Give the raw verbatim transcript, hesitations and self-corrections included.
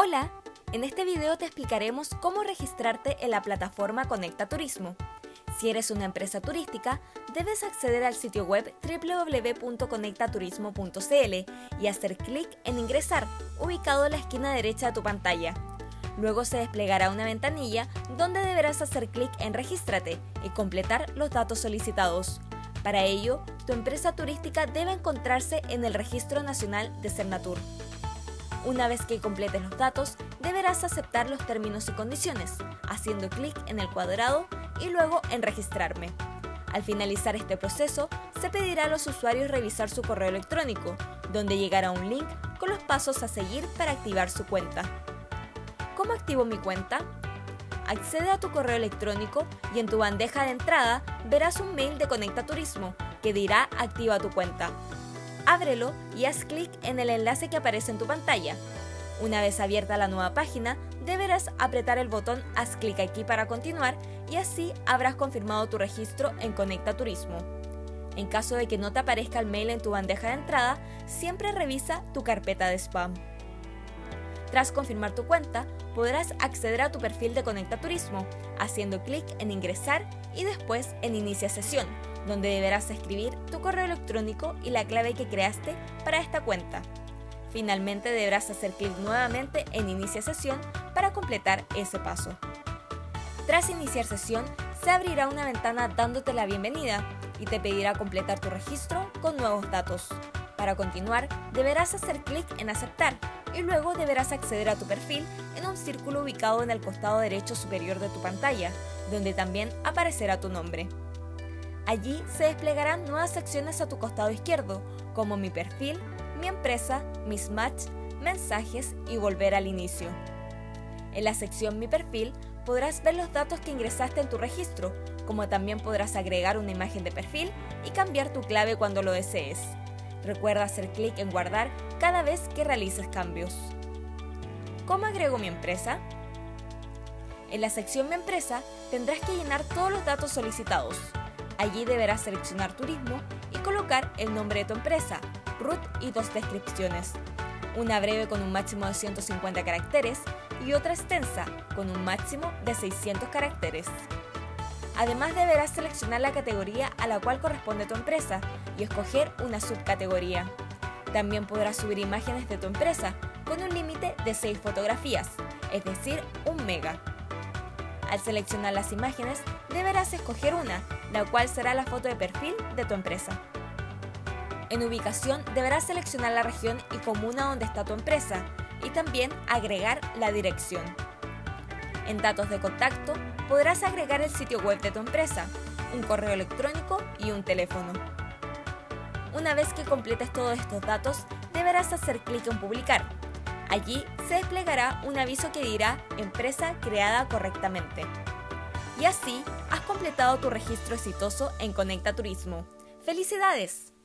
Hola, en este video te explicaremos cómo registrarte en la plataforma Conecta Turismo. Si eres una empresa turística, debes acceder al sitio web doble u doble u doble u punto conecta turismo punto c l y hacer clic en Ingresar, ubicado en la esquina derecha de tu pantalla. Luego se desplegará una ventanilla donde deberás hacer clic en Regístrate y completar los datos solicitados. Para ello, tu empresa turística debe encontrarse en el Registro Nacional de Cernatur. Una vez que completes los datos, deberás aceptar los términos y condiciones, haciendo clic en el cuadrado y luego en Registrarme. Al finalizar este proceso, se pedirá a los usuarios revisar su correo electrónico, donde llegará un link con los pasos a seguir para activar su cuenta. ¿Cómo activo mi cuenta? Accede a tu correo electrónico y en tu bandeja de entrada verás un mail de Conecta Turismo que dirá Activa tu cuenta. Ábrelo y haz clic en el enlace que aparece en tu pantalla. Una vez abierta la nueva página, deberás apretar el botón Haz clic aquí para continuar y así habrás confirmado tu registro en Conecta Turismo. En caso de que no te aparezca el mail en tu bandeja de entrada, siempre revisa tu carpeta de spam. Tras confirmar tu cuenta, podrás acceder a tu perfil de Conecta Turismo, haciendo clic en Ingresar y después en Inicia sesión, donde deberás escribir tu correo electrónico y la clave que creaste para esta cuenta. Finalmente deberás hacer clic nuevamente en Inicia sesión para completar ese paso. Tras iniciar sesión, se abrirá una ventana dándote la bienvenida y te pedirá completar tu registro con nuevos datos. Para continuar, deberás hacer clic en Aceptar y luego deberás acceder a tu perfil en un círculo ubicado en el costado derecho superior de tu pantalla, donde también aparecerá tu nombre. Allí se desplegarán nuevas secciones a tu costado izquierdo, como Mi perfil, Mi empresa, Mis match, Mensajes y Volver al inicio. En la sección Mi perfil podrás ver los datos que ingresaste en tu registro, como también podrás agregar una imagen de perfil y cambiar tu clave cuando lo desees. Recuerda hacer clic en Guardar cada vez que realices cambios. ¿Cómo agrego mi empresa? En la sección Mi empresa tendrás que llenar todos los datos solicitados. Allí deberás seleccionar Turismo y colocar el nombre de tu empresa, R U T y dos descripciones. Una breve con un máximo de ciento cincuenta caracteres y otra extensa con un máximo de seiscientos caracteres. Además deberás seleccionar la categoría a la cual corresponde tu empresa y escoger una subcategoría. También podrás subir imágenes de tu empresa con un límite de seis fotografías, es decir, un mega. Al seleccionar las imágenes, deberás escoger una, la cual será la foto de perfil de tu empresa. En ubicación, deberás seleccionar la región y comuna donde está tu empresa y también agregar la dirección. En datos de contacto, podrás agregar el sitio web de tu empresa, un correo electrónico y un teléfono. Una vez que completes todos estos datos, deberás hacer clic en Publicar. Allí se desplegará un aviso que dirá Empresa creada correctamente. Y así has completado tu registro exitoso en Conecta Turismo. ¡Felicidades!